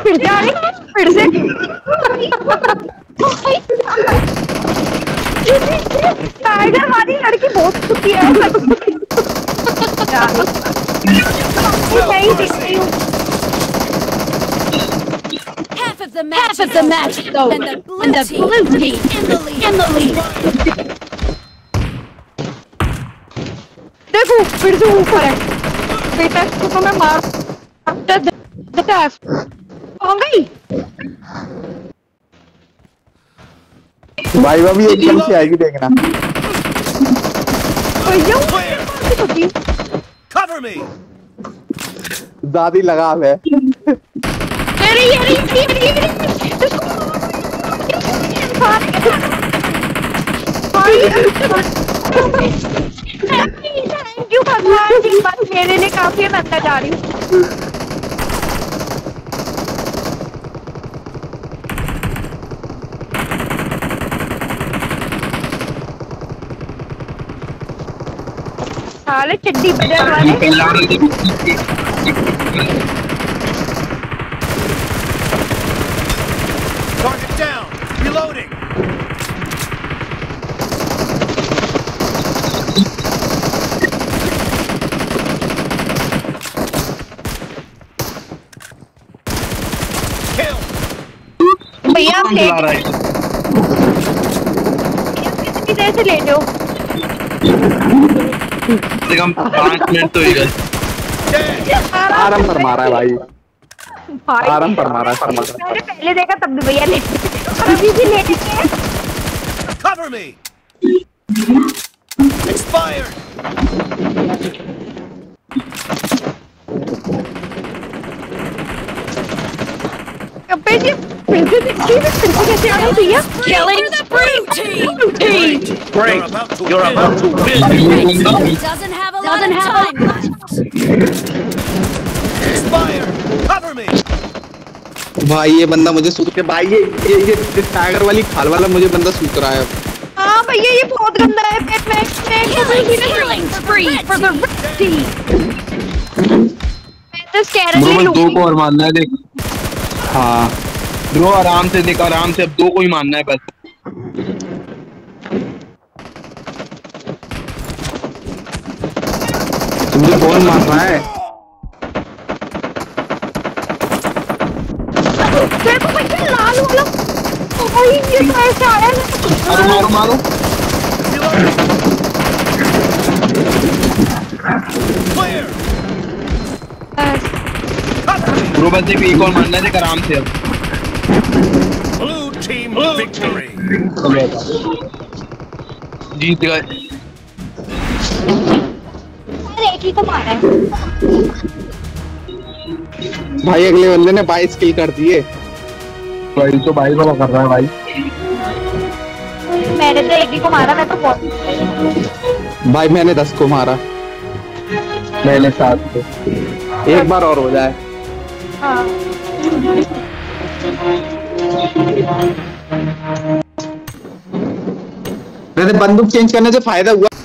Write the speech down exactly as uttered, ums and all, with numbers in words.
फिर जा रही फिर से टाइगर वाली लड़की बहुत खुशी है। नहीं दिख रही हूँ। Half of the match, Half of the match is over, and the blue, and the blue team in the lead. In the lead. देखो फिर से ऊपर है बेटा, तो मैं मार बेटा हो गई भाई अभी एकदम से आएगी देखना। Cover me. दादी लगा है। अरे अरे थैंक यू भगवान जी, बात मेरे लिए काफी है, मैं अंदर जा रही हूँ। साले चड्डी बजर वाले Target down. Reloading. Kill. भैया आप ले कितनी देर से ले लो? कम पाँच मिनट तो ही गए। आराम पर मारा है भाई, आराम पर मारा है। मैंने पहले देखा तब भी भैया ले अभी भी ले लेते हैं। Cover me. Expired. कब्बे जी फिर से देखिए फिर से कैसे आ रही भैया? Killing the blue team. Great. You're about to You're about to win. Doesn't have a lot of time left. Expired. Cover me. भाई ये बंदा मुझे सूत के भाई ये ये ये टाइगर वाली खाल वाला मुझे बंदा सूत रहा है। हाँ भैया ये बहुत गंदा है। पेट में Killing spree for the red team. मैं तो स्कैरर ब्रो ले बस दो लूँगी। को और मारना है देख। हाँ ब्रो आराम से देख, आराम से अब दो को ही मारना है बस। मुझे कौन मार रहा है? देखो भैया लाल वाला भाई ये कैसे आया? मारो मारो मारो। Clear. ब्रो बस देख एक और मारना है देख, आराम से अब। Blue team victory. जीत गए। एक ही तो मारा है भाई अगले बंदे ने बाईस किल कर दिए। भाई तो भाई वाला कर रहा है भाई। मैंने तो एक ही को मारा, मैं तो बहुत भाई मैंने दस को मारा। मैंने सात को। एक बार और हो जाए। हाँ वैसे बंदूक चेंज करने से फायदा हुआ।